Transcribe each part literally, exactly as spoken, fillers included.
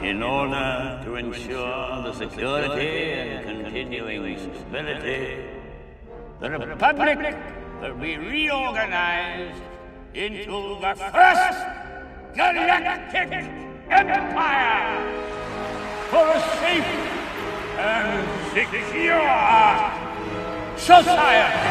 in order to ensure the security and continuing stability, the Republic will be reorganized into the first galactic empire for a safe and secure society.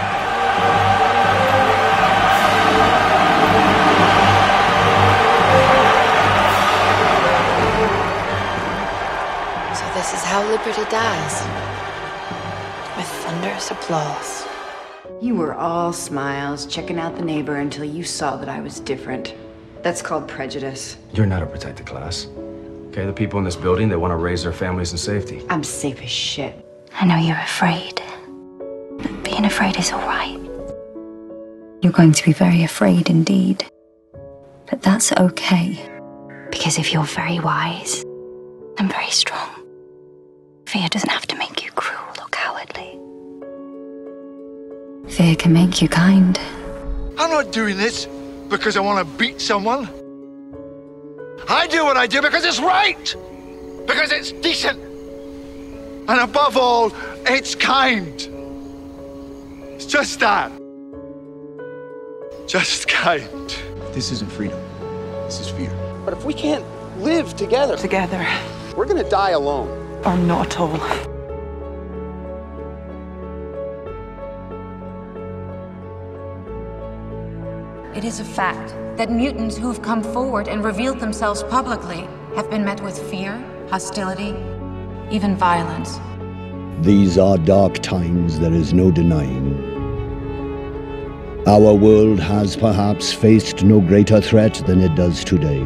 This is how liberty dies, with thunderous applause. You were all smiles, checking out the neighbor until you saw that I was different. That's called prejudice. You're not a protected class. Okay, the people in this building, they want to raise their families in safety. I'm safe as shit. I know you're afraid, but being afraid is all right. You're going to be very afraid indeed, but that's okay, because if you're very wise and very strong, fear doesn't have to make you cruel or cowardly. Fear can make you kind. I'm not doing this because I want to beat someone. I do what I do because it's right, because it's decent, and above all, it's kind. It's just that. Just kind. This isn't freedom. This is fear. But if we can't live together, Together. we're gonna die alone. Or not at all. It is a fact that mutants who have come forward and revealed themselves publicly have been met with fear, hostility, even violence. These are dark times, there is no denying. Our world has perhaps faced no greater threat than it does today.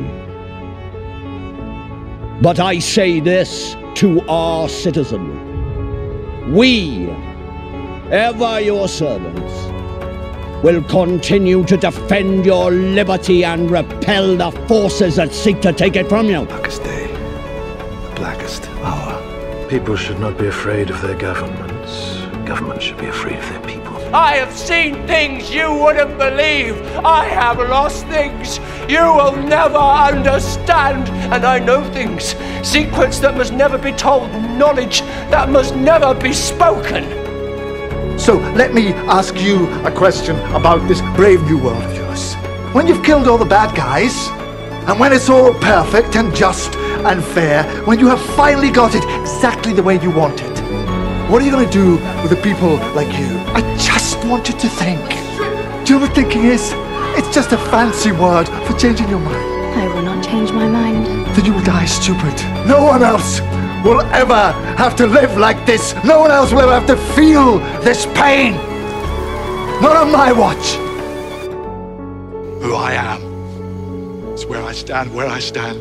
But I say this to our citizen. We, ever your servants, will continue to defend your liberty and repel the forces that seek to take it from you. Darkest day, the blackest hour. People should not be afraid of their governments. Governments should be afraid of their people. I have seen things you wouldn't believe. I have lost things you will never understand. And I know things, secrets that must never be told, knowledge that must never be spoken. So let me ask you a question about this brave new world of yours. When you've killed all the bad guys, and when it's all perfect and just and fair, when you have finally got it exactly the way you want it, what are you going to do with the people like you? I just want you to think. Do you know what thinking is? It's just a fancy word for changing your mind. I will not change my mind. Then you will die stupid. No one else will ever have to live like this. No one else will ever have to feel this pain. Not on my watch. Who I am. It's where I stand, where I stand.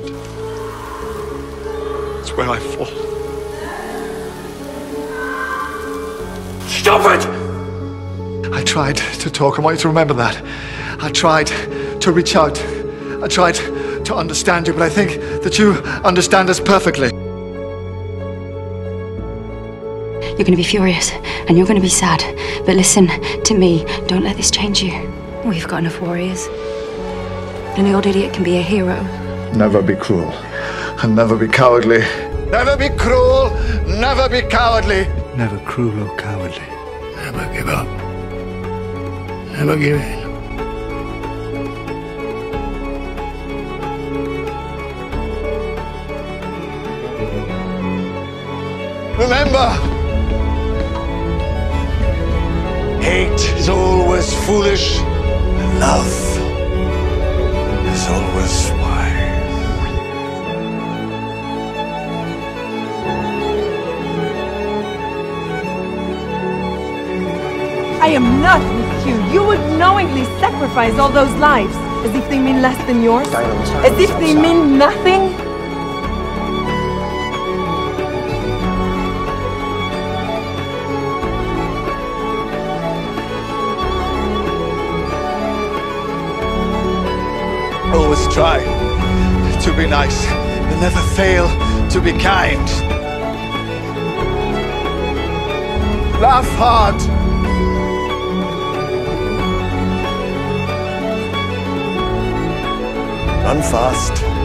It's where I fall. Stop it! I tried to talk. I want you to remember that. I tried to reach out. I tried to understand you, but I think that you understand us perfectly. You're going to be furious, and you're going to be sad. But listen to me. Don't let this change you. We've got enough warriors. And the old idiot can be a hero. Never be cruel, and never be cowardly. Never be cruel, never be cowardly. Never cruel or cowardly. Never give up. Never give in. Remember, hate is always foolish, and love is always wise. I am not with you. You would knowingly sacrifice all those lives, as if they mean less than yours, as if they mean nothing. Always try to be nice, and never fail to be kind. Laugh hard. Run fast.